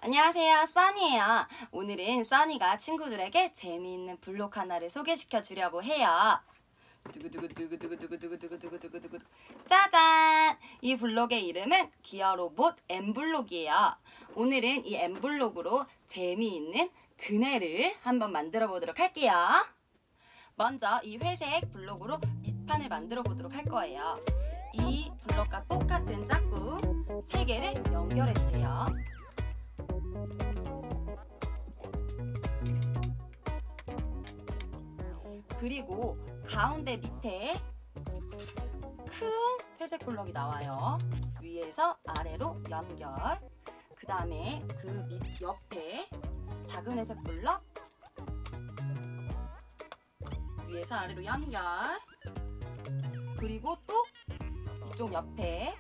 안녕하세요, 써니예요. 오늘은 써니가 친구들에게 재미있는 블록 하나를 소개시켜 주려고 해요. 두구두구두구두구두구두구두구두구두구 짜잔! 이 블록의 이름은 기어로봇 엠블록이에요. 오늘은 이 엠블록으로 재미있는 그네를 한번 만들어 보도록 할게요. 먼저 이 회색 블록으로 밑판을 만들어 보도록 할 거예요. 이 블록과 똑같은 짝꿍 3개를 연결해 주세요. 그리고 가운데 밑에 큰 회색 블럭이 나와요. 위에서 아래로 연결. 그 다음에 그 밑 옆에 작은 회색 블럭 위에서 아래로 연결. 그리고 또 이쪽 옆에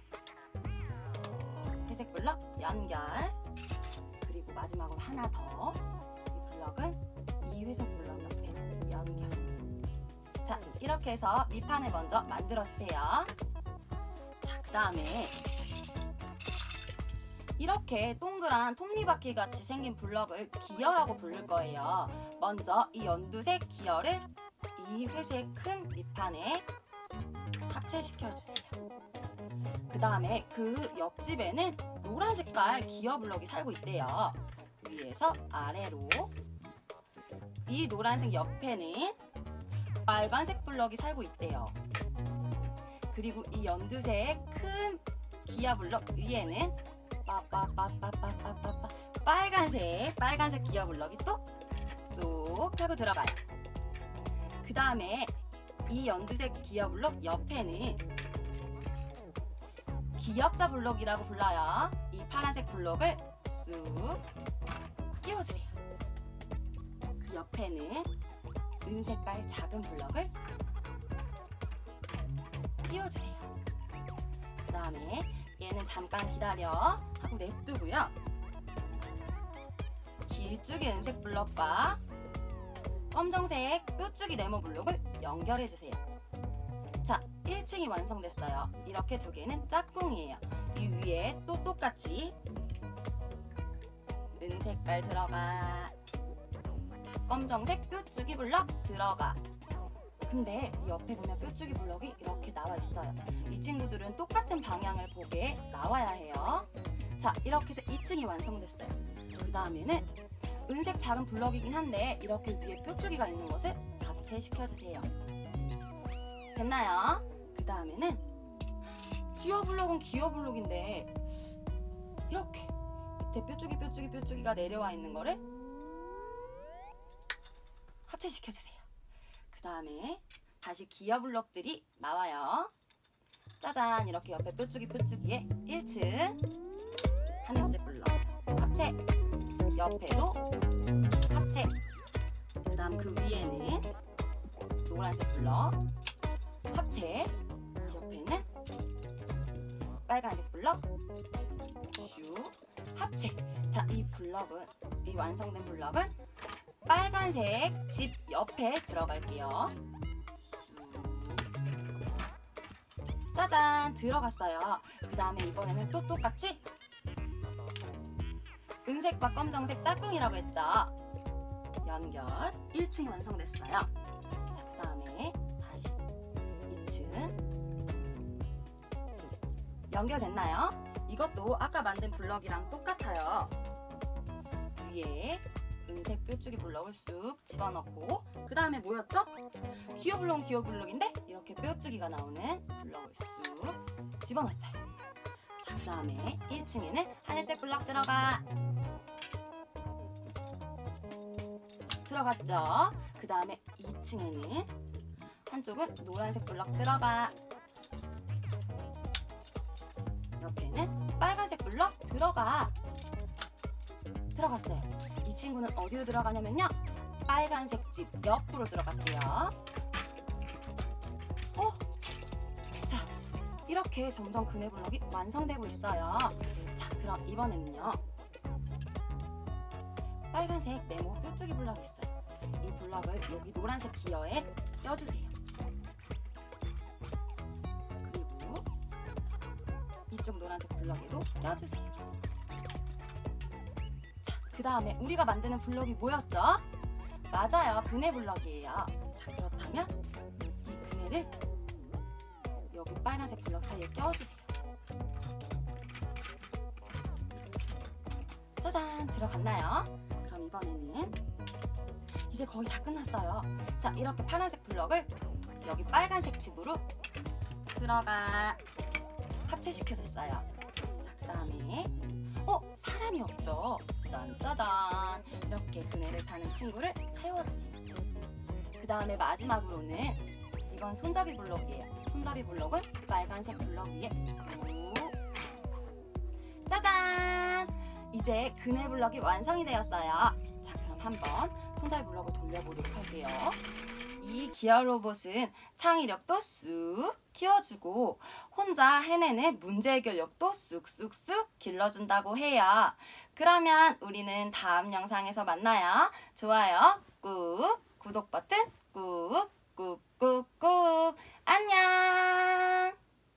회색 블럭 연결. 그리고 마지막으로 하나 더. 이 블럭은 이 회색 블럭 옆에 연결. 자, 이렇게 해서 밑판을 먼저 만들어주세요. 자, 그 다음에 이렇게 동그란 톱니바퀴 같이 생긴 블럭을 기어라고 부를 거예요. 먼저 이 연두색 기어를 이 회색 큰 밑판에 합체시켜주세요. 그 다음에 그 옆집에는 노란 색깔 기어 블럭이 살고 있대요. 위에서 아래로. 이 노란색 옆에는 빨간색 블럭이 살고 있대요. 그리고 이 연두색 큰 기아 블럭 위에는 빨간색 기아 블럭이 또 쏙 하고 들어가요. 그 다음에 이 연두색 기아 블럭 옆에는 기역자 블럭이라고 불러요. 이 파란색 블럭을 쑥 끼워주세요. 그 옆에는 은색깔 작은 블럭을 끼워주세요. 그 다음에 얘는 잠깐 기다려 하고 냅두고요. 길쭉이 은색 블럭과 검정색 뾰족이 네모 블럭을 연결해주세요. 자, 1층이 완성됐어요. 이렇게 2개는 짝꿍이에요. 이 위에 또 똑같이 은색깔 들어가, 검정색 뾰족이 블럭 들어가. 근데 이 옆에 보면 뾰족이 블럭이 이렇게 나와 있어요. 이 친구들은 똑같은 방향을 보게 나와야 해요. 자, 이렇게 해서 2층이 완성됐어요. 그 다음에는 은색 작은 블럭이긴 한데 이렇게 위에 뾰족이가 있는 것을 합체시켜주세요. 됐나요? 그 다음에는 기어 블럭은 기어 블럭인데 이렇게 밑에 뾰족이가 내려와 있는 거를 합체시켜주세요. 그 다음에 다시 기어 블럭들이 나와요. 짜잔! 이렇게 옆에 뾰족이에 1층 하늘색 블럭 합체, 옆에도 합체. 그 다음 그 위에는 노란색 블럭 합체, 옆에는 빨간색 블럭 슉 합체. 자, 이 블럭은, 이 완성된 블럭은 빨간색 집 옆에 들어갈게요. 짜잔! 들어갔어요. 그 다음에 이번에는 또 똑같이 은색과 검정색 짝꿍이라고 했죠. 연결. 1층이 완성됐어요. 자, 그 다음에 다시 2층 연결됐나요? 이것도 아까 만든 블럭이랑 똑같아요. 위에 은색 뾰족이 블럭을 쑥 집어넣고, 그 다음에 뭐였죠? 기어 블럭은 기어 블럭인데 이렇게 뾰족이가 나오는 블럭을 쑥 집어넣었어요. 자, 그 다음에 1층에는 하늘색 블럭 들어갔죠? 그 다음에 2층에는 한쪽은 노란색 블럭 들어가, 옆에는 빨간색 블럭 들어갔어요. 이 친구는 어디로 들어가냐면요, 빨간색 집 옆으로 들어갈게요. 자, 이렇게 점점 그네 블럭이 완성되고 있어요. 자, 그럼 이번에는요, 빨간색 네모 뾰족이 블럭이 있어요. 이 블럭을 여기 노란색 기어에 껴주세요. 그리고 이쪽 노란색 블럭에도 껴주세요. 그 다음에 우리가 만드는 블럭이 뭐였죠? 맞아요, 그네 블럭이에요. 자, 그렇다면 이 그네를 여기 빨간색 블럭 사이에 껴주세요. 짜잔, 들어갔나요? 그럼 이번에는 이제 거의 다 끝났어요. 자, 이렇게 파란색 블럭을 여기 빨간색 칩으로 들어가 합체시켜줬어요. 자, 그 다음에 사람이 없죠? 짠짜잔, 이렇게 그네를 타는 친구를 태워주세요. 그 다음에 마지막으로는 이건 손잡이 블럭이에요. 손잡이 블럭은 빨간색 블럭 위에 꾹. 짜잔! 이제 그네 블럭이 완성이 되었어요. 자, 그럼 한번 손잡이 블럭을 돌려보도록 할게요. 이 기어 로봇은 창의력도 쑥 키워주고 혼자 해내는 문제 해결력도 쑥쑥쑥 길러준다고 해요. 그러면 우리는 다음 영상에서 만나요. 좋아요 꾹, 구독 버튼